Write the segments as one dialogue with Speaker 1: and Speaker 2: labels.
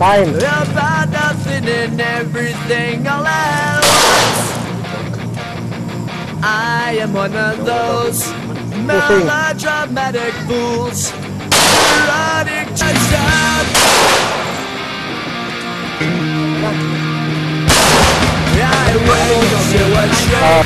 Speaker 1: Fine.
Speaker 2: About nothing and everything all at once. I am one of those melodramatic fools running touchdown. I wait to a train.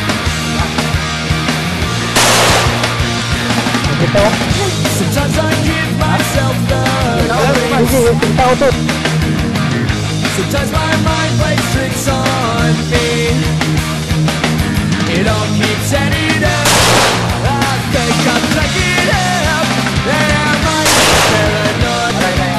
Speaker 2: Sometimes I give myself the grace. Sometimes my mind plays tricks on me. It all keeps adding up. I think I'm cracking up. Am I paranoid?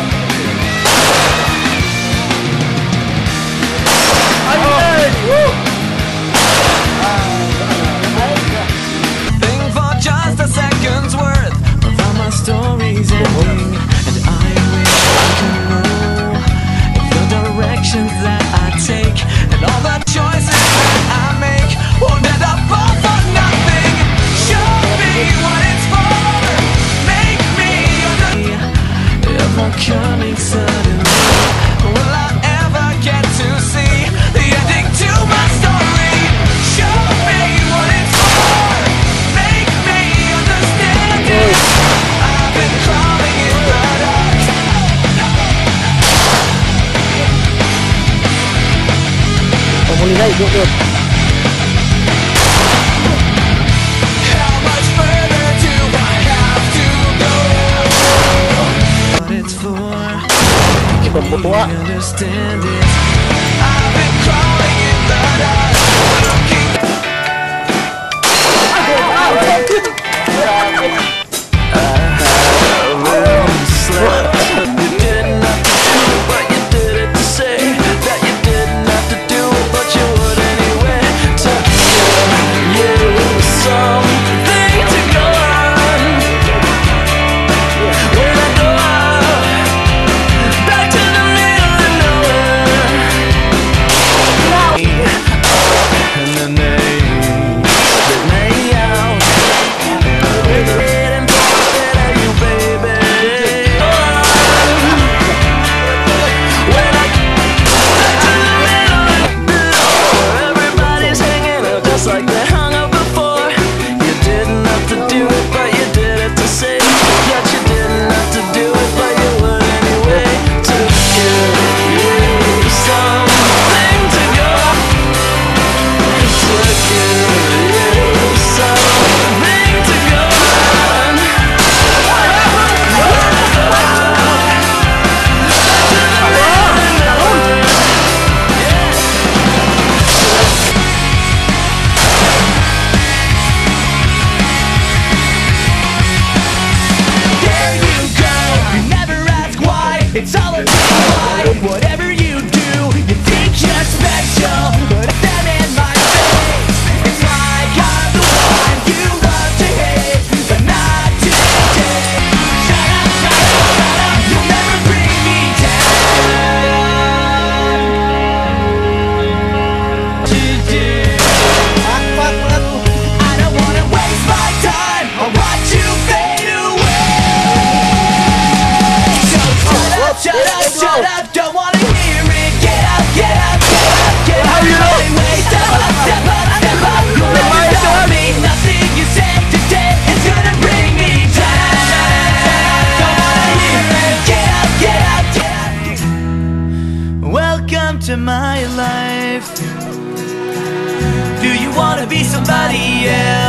Speaker 2: Think for just a second's worth of how my story's ending, and I wish I could know the directions that I take, and all the choices that I make won't end up all for nothing. Show me what it's for. Make me understand. If I'm coming suddenly, will I ever get to see the ending to my story? Show me what it's for. Make me understand it. I've been crawling in the dark.
Speaker 1: Comunidad y yo creo.
Speaker 2: How much further do I have to go? What it's for, make me understand it. I've been crawling in the dark, looking. You didn't have to do it, but you did it to say that you didn't have to do it, but you would anyway. To give you something to go on. When I go out, back to the middle of nowhere. And then they spit me out. And I waited and pointed at you, baby. When I back to the middle, where everybody's hanging out just like they hung out before. You didn't have to do it, but you did it to say that you didn't have to do it, but you would anyway. To give you something to go. To give you something to go on. There you go, you never ask why. It's all about why. Whatever you do, you think you're special, but if them in my face, it's like I'm the one you love to hate, but not today. Shut up, shut up, shut up. You'll never bring me down. Today, I don't wanna waste my time. I watch you fade away. So shut up, shut up. Don't wanna hear it. Get up, get up, get up, get up. Anyway, step up, step up, step up. You'll never stop me. Nothing you say today is gonna bring me down. Don't wanna hear it. Get up, get up, get up. Welcome to my life. Do you wanna be somebody else?